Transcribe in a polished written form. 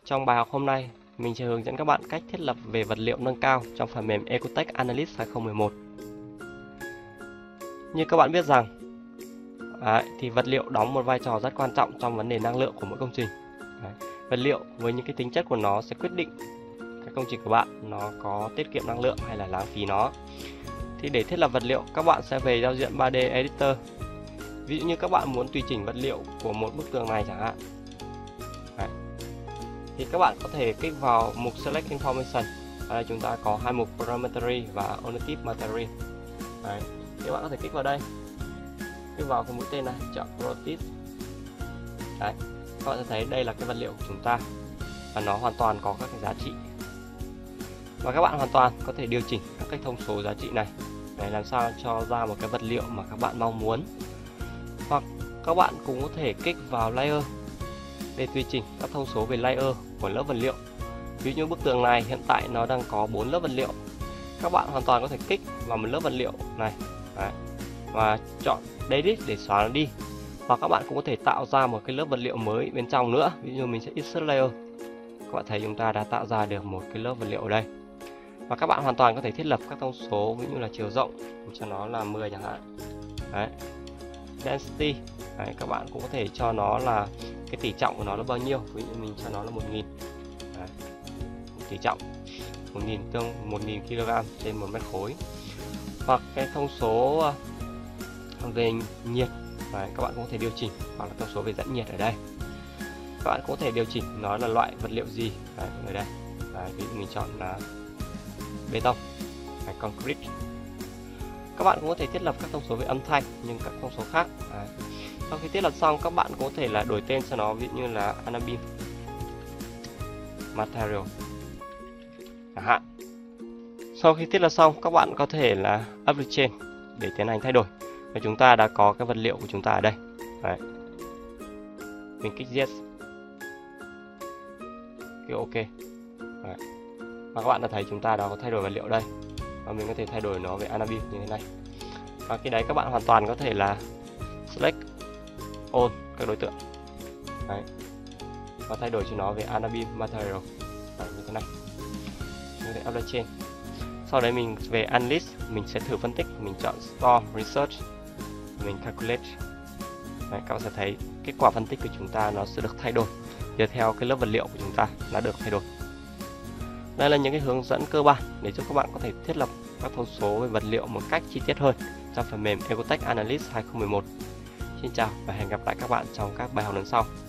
Trong bài học hôm nay, mình sẽ hướng dẫn các bạn cách thiết lập về vật liệu nâng cao trong phần mềm Ecotech Analyst 2011. Như các bạn biết rằng, thì vật liệu đóng một vai trò rất quan trọng trong vấn đề năng lượng của mỗi công trình. Vật liệu với những cái tính chất của nó sẽ quyết định cái công trình của bạn nó có tiết kiệm năng lượng hay là lãng phí nó. Thì để thiết lập vật liệu, các bạn sẽ về giao diện 3D Editor. Ví dụ như các bạn muốn tùy chỉnh vật liệu của một bức tường này chẳng hạn. Thì các bạn có thể kích vào mục Select Information. Ở đây chúng ta có hai mục Parametry và Unitive Material. Thì các bạn có thể kích vào đây, kích vào cái mũi tên này, chọn Properties. Các bạn sẽ thấy đây là cái vật liệu của chúng ta và nó hoàn toàn có các cái giá trị. Và các bạn hoàn toàn có thể điều chỉnh các cái thông số giá trị này để làm sao cho ra một cái vật liệu mà các bạn mong muốn. Hoặc các bạn cũng có thể kích vào Layer để tùy chỉnh các thông số về layer của lớp vật liệu. Ví dụ như bức tường này hiện tại nó đang có 4 lớp vật liệu. Các bạn hoàn toàn có thể kích vào một lớp vật liệu này và chọn Delete để xóa nó đi. Hoặc các bạn cũng có thể tạo ra một cái lớp vật liệu mới bên trong nữa. Ví dụ mình sẽ Insert Layer. Các bạn thấy chúng ta đã tạo ra được một cái lớp vật liệu ở đây. Và các bạn hoàn toàn có thể thiết lập các thông số, ví dụ như là chiều rộng cho nó là 10 chẳng hạn. Density, các bạn cũng có thể cho nó là cái tỷ trọng của nó là bao nhiêu. Ví dụ mình cho nó là 1000. Tỷ trọng 1000 tương 1000 kg trên 1 mét khối. Hoặc cái thông số về nhiệt, các bạn cũng có thể điều chỉnh, hoặc là thông số về dẫn nhiệt ở đây. Các bạn cũng có thể điều chỉnh nó là loại vật liệu gì ở đây. Ví dụ mình chọn là bê tông, concrete. Các bạn cũng có thể thiết lập các thông số về âm thanh, nhưng các thông số khác. Sau khi thiết lập xong, các bạn cũng có thể là đổi tên cho nó, ví dụ như là Anabeam Material chẳng hạn. Sau khi thiết lập xong, các bạn có thể là Update Change để tiến hành thay đổi. Và chúng ta đã có cái vật liệu của chúng ta ở đây. Mình kích Yes, kêu OK. Và các bạn đã thấy chúng ta đã có thay đổi vật liệu đây. Và mình có thể thay đổi nó về Anabeam như thế này. Và khi đấy các bạn hoàn toàn có thể là Select All các đối tượng và thay đổi cho nó về Anabeam Material như thế này. Mình có thể Update Change. Sau đấy mình về Analyst, mình sẽ thử phân tích, mình chọn Store Research, mình Calculate. Các bạn sẽ thấy kết quả phân tích của chúng ta nó sẽ được thay đổi dựa theo cái lớp vật liệu của chúng ta đã được thay đổi. Đây là những cái hướng dẫn cơ bản để giúp các bạn có thể thiết lập các thông số về vật liệu một cách chi tiết hơn trong phần mềm Ecotech Analyst 2011. Xin chào và hẹn gặp lại các bạn trong các bài học lần sau.